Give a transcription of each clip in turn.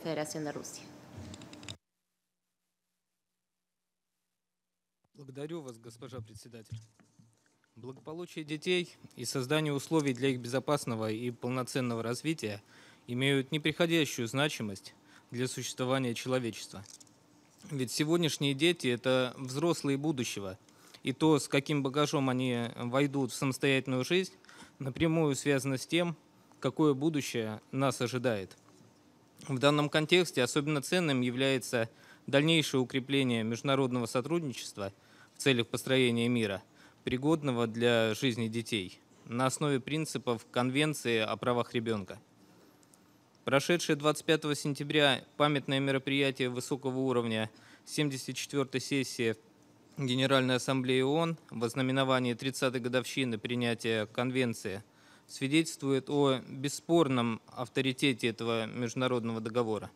Federación de Rusia. Благодарю вас, госпожа председатель. Благополучие детей и создание условий для их безопасного и полноценного развития имеют непреходящую значимость для существования человечества. Ведь сегодняшние дети – это взрослые будущего, и то, с каким багажом они войдут в самостоятельную жизнь, напрямую связано с тем, какое будущее нас ожидает. В данном контексте особенно ценным является дальнейшее укрепление международного сотрудничества в целях построения мира, пригодного для жизни детей, на основе принципов Конвенции о правах ребенка. Прошедшее 25 сентября памятное мероприятие высокого уровня 74-й сессии Генеральной Ассамблеи ООН в ознаменовании 30-й годовщины принятия Конвенции свидетельствует о бесспорном авторитете этого международного договора.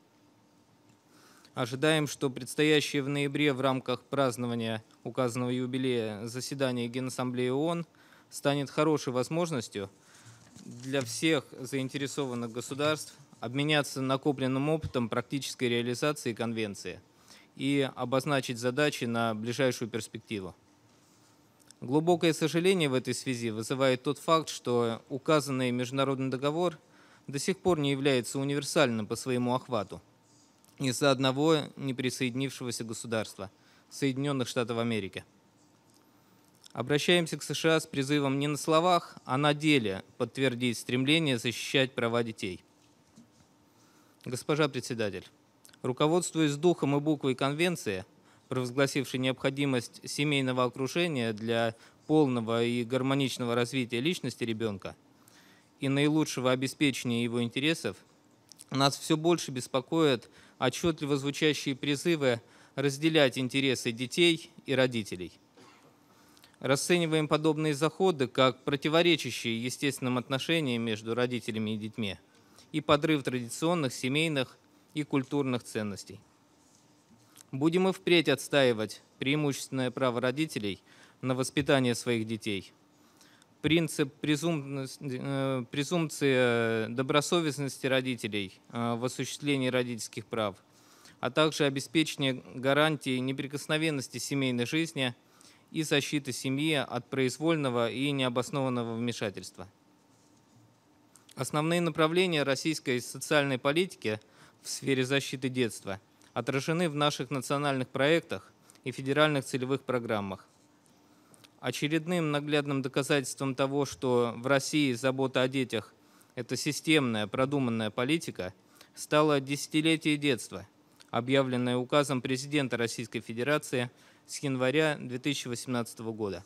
Ожидаем, что предстоящее в ноябре в рамках празднования указанного юбилея заседание Генассамблеи ООН станет хорошей возможностью для всех заинтересованных государств обменяться накопленным опытом практической реализации Конвенции и обозначить задачи на ближайшую перспективу. Глубокое сожаление в этой связи вызывает тот факт, что указанный международный договор до сих пор не является универсальным по своему охвату из-за одного неприсоединившегося государства – Соединенных Штатов Америки. Обращаемся к США с призывом не на словах, а на деле подтвердить стремление защищать права детей. Госпожа председатель, руководствуясь духом и буквой Конвенции, провозгласившей необходимость семейного окружения для полного и гармоничного развития личности ребенка и наилучшего обеспечения его интересов, нас все больше беспокоят отчетливо звучащие призывы разделять интересы детей и родителей. Расцениваем подобные заходы как противоречащие естественным отношениям между родителями и детьми и подрыв традиционных семейных и культурных ценностей. Будем и впредь отстаивать преимущественное право родителей на воспитание своих детей. Принцип презумпции добросовестности родителей в осуществлении родительских прав, а также обеспечение гарантии неприкосновенности семейной жизни и защиты семьи от произвольного и необоснованного вмешательства. Основные направления российской социальной политики в сфере защиты детства отражены в наших национальных проектах и федеральных целевых программах. Очередным наглядным доказательством того, что в России забота о детях – это системная, продуманная политика, стало десятилетие детства, объявленное указом президента Российской Федерации с января 2018 года.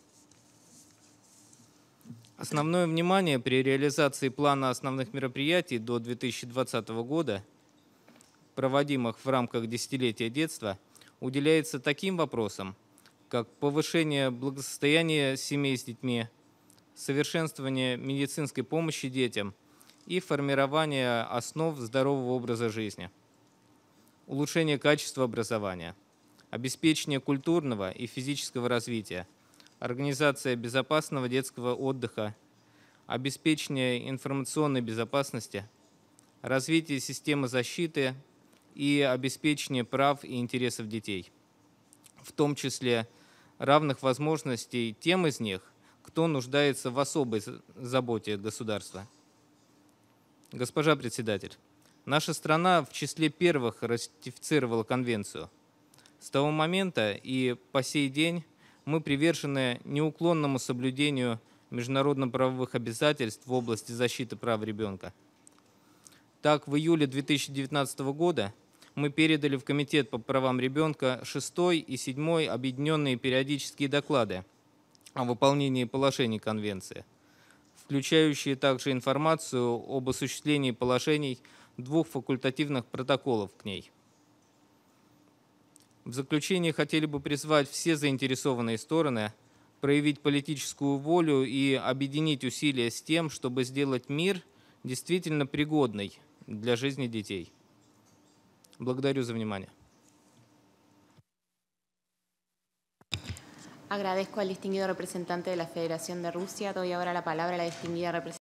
Основное внимание при реализации плана основных мероприятий до 2020 года, проводимых в рамках десятилетия детства, уделяется таким вопросам, как повышение благосостояния семей с детьми, совершенствование медицинской помощи детям и формирование основ здорового образа жизни, улучшение качества образования, обеспечение культурного и физического развития, организация безопасного детского отдыха, обеспечение информационной безопасности, развитие системы защиты и обеспечение прав и интересов детей, в том числе равных возможностей тем из них, кто нуждается в особой заботе государства. Госпожа председатель, наша страна в числе первых ратифицировала Конвенцию. С того момента и по сей день мы привержены неуклонному соблюдению международно-правовых обязательств в области защиты прав ребенка. Так, в июле 2019 года мы передали в Комитет по правам ребенка 6-й и 7-й объединенные периодические доклады о выполнении положений Конвенции, включающие также информацию об осуществлении положений 2 факультативных протоколов к ней. В заключение хотели бы призвать все заинтересованные стороны проявить политическую волю и объединить усилия с тем, чтобы сделать мир действительно пригодный для жизни детей. Благодарю за внимание. Agradezco al distinguido representante de la Federación de Rusia. Doy ahora la palabra a la distinguida representante